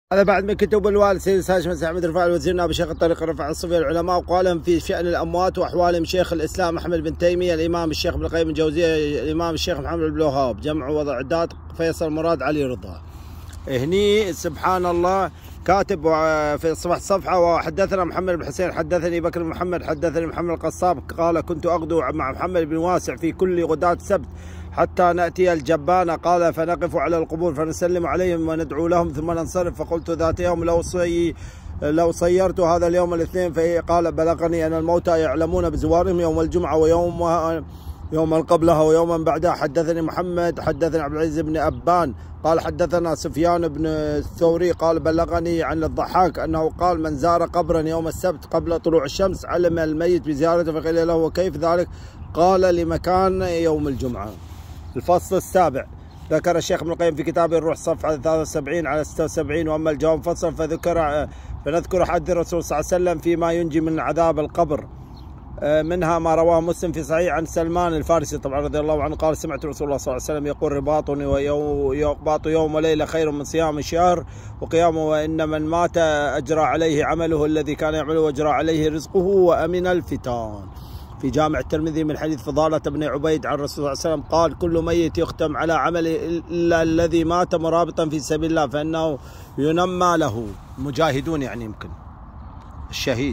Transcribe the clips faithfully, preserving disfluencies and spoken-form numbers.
هذا بعد من كتب الوالد سيد هاشم احمد رفاعي الوزير نائب شيخ الطريقه رفع الصفي العلماء، وقال في شأن الأموات وأحوالهم شيخ الإسلام أحمد بن تيمية، الإمام الشيخ ابن القيم الجوزية، الإمام الشيخ محمد بن الوهاب، جمع وضع عداد فيصل مراد علي رضا. هني سبحان الله كاتب في صفحة صفحة: وحدثنا محمد بن حسين حدثني بكر بن محمد حدثني محمد القصاب قال: كنت أغدو مع محمد بن واسع في كل غداة سبت حتى نأتي الجبانة، قال: فنقف على القبور فنسلم عليهم وندعو لهم ثم ننصرف. فقلت ذات يوم: لو صي لو صيرت هذا اليوم الاثنين، فقال: بلغني أن الموتى يعلمون بزوارهم يوم الجمعة ويوم يوما قبلها ويوما بعدها. حدثني محمد حدثني عبد العزيز بن أبان قال: حدثنا سفيان بن الثوري قال: بلغني عن الضحاك أنه قال: من زار قبرا يوم السبت قبل طلوع الشمس علم الميت بزيارته. فقيل له: وكيف ذلك؟ قال: لمكان يوم الجمعة. الفصل السابع. ذكر الشيخ ابن القيم في كتابه الروح صفحة ثلاثة وسبعين على ستة وسبعين: واما الجواب فصل فذكر فنذكر حديث الرسول صلى الله عليه وسلم فيما ينجي من عذاب القبر، منها ما رواه مسلم في صحيح عن سلمان الفارسي طبعا رضي الله عنه قال: سمعت رسول الله صلى الله عليه وسلم يقول: رباط ويقباط يوم وليله خير من صيام شهر وقيامه، وان من مات اجرى عليه عمله الذي كان يعمله واجرى عليه رزقه وامن الفتان. في جامع الترمذي من حديث فضالة بن عبيد عن الرسول صلى الله عليه وسلم قال: كل ميت يختم على عمله إلا الذي مات مرابطا في سبيل الله فإنه ينمى له. مجاهدون يعني يمكن الشهيد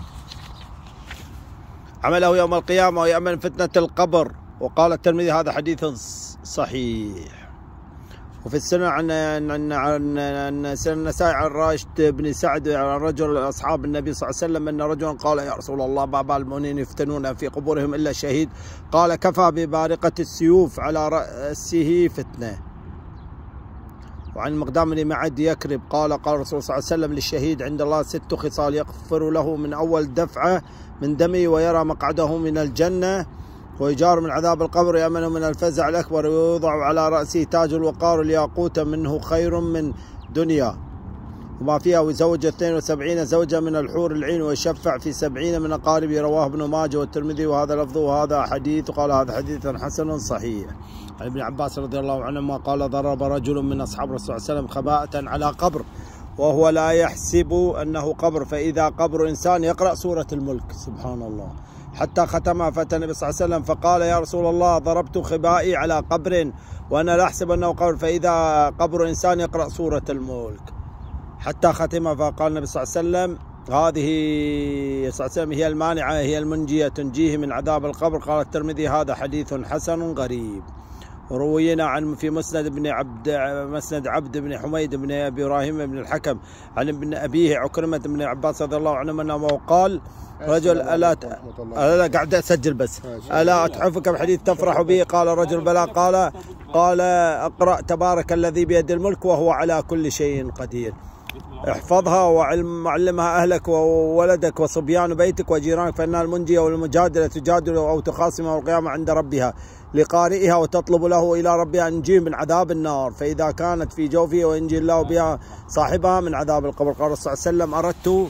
عمله يوم القيامة ويأمن فتنة القبر. وقال الترمذي: هذا حديث صحيح. وفي السنة عن عن عن النسائي عن راشد بن سعد عن رجل أصحاب النبي صلى الله عليه وسلم أن رجلا قال: يا رسول الله ما بال المؤمنين يفتنون في قبورهم إلا الشهيد؟ قال: كفى ببارقة السيوف على رأسه فتنة. وعن المقدام بن معد يكرب قال: قال الرسول صلى الله عليه وسلم: للشهيد عند الله ست خصال: يغفر له من أول دفعة من دمه ويرى مقعده من الجنة ويجار من عذاب القبر يأمن من الفزع الأكبر ويوضع على رأسه تاج الوقار الياقوت منه خير من دنيا وما فيها، ويزوج اثنين وسبعين زوجة من الحور العين ويشفع في سبعين من أقاربه. رواه ابن ماجه والترمذي وهذا لفظه وهذا حديث. وقال: هذا حديث حسن صحيح. عن ابن عباس رضي الله عنهما قال: ضرب رجل من أصحاب الرسول صلى الله عليه وسلم خباءة على قبر وهو لا يحسب أنه قبر، فإذا قبر إنسان يقرأ سورة الملك سبحان الله حتى ختمها. فأتى النبي صلى الله عليه وسلم فقال: يا رسول الله ضربت خبائي على قبر وأنا لا أحسب أنه قبر، فإذا قبر إنسان يقرأ سورة الملك حتى ختمها. فقال النبي صلى الله عليه وسلم: هذه صلى الله عليه وسلم هي المانعة هي المنجية تنجيه من عذاب القبر. قال الترمذي: هذا حديث حسن غريب. وروينا عن في مسند بن عبد مسند عبد بن حميد بن ابي ابراهيم بن الحكم عن ابن ابيه عكرمة بن عباس رضي الله عنه انه قال: رجل الا الا قاعد اسجل بس الا اتحفك بحديث تفرح به؟ قال الرجل: بلى. قال قال اقرأ تبارك الذي بيد الملك وهو على كل شيء قدير. احفظها وعلمها اهلك وولدك وصبيان بيتك وجيرانك، فانها المنجيه والمجادله تجادل او تخاصم يوم القيامه عند ربها لقارئها وتطلب له الى ربها ان ينجيه من عذاب النار، فاذا كانت في جوفه وينجي الله بها صاحبها من عذاب القبر. قال صلى الله عليه وسلم: اردت.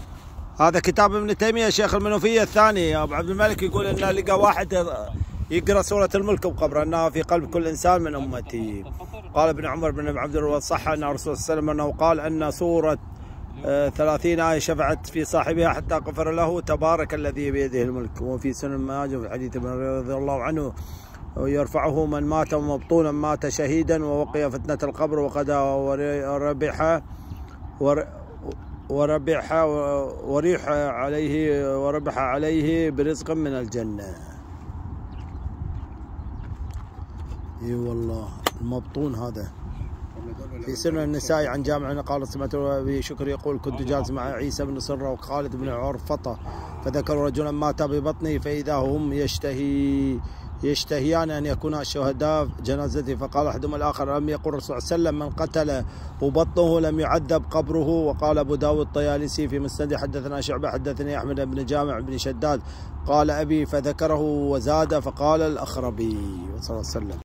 هذا كتاب ابن تيميه شيخ المنوفيه الثاني. ابو عبد الملك يقول ان لقى واحد يقرأ سورة الملك بقبره أنها في قلب كل إنسان من أمتي. قال ابن عمر بن عبد الله صح أن الرسول صلى الله عليه وسلم أنه قال أن سورة ثلاثين آية شفعت في صاحبها حتى غفر له تبارك الذي بيده الملك. وفي سنن ماجه في حديث ابن رضي الله عنه: يرفعه من مات مبطونا مات شهيدا ووقي فتنة القبر وقد وربح وربح وريح عليه وربح عليه برزق من الجنة. اي والله المبطون هذا. في سنن النسائي عن جامع قال: سمعت ابي شكر يقول: كنت جالس مع عيسى بن سره وخالد بن عرفطه فذكروا رجلا مات ببطنه فاذا هم يشتهي يشتهيان ان يكونا شهداء جنازته، فقال احدهما الاخر: لم يقل الرسول صلى الله عليه وسلم من قتل وبطنه لم يعذب قبره؟ وقال ابو داود الطيالسي في مسنده: حدثنا شعبه حدثني احمد بن جامع بن شداد قال ابي، فذكره وزاد فقال الاخربي صلى الله عليه وسلم.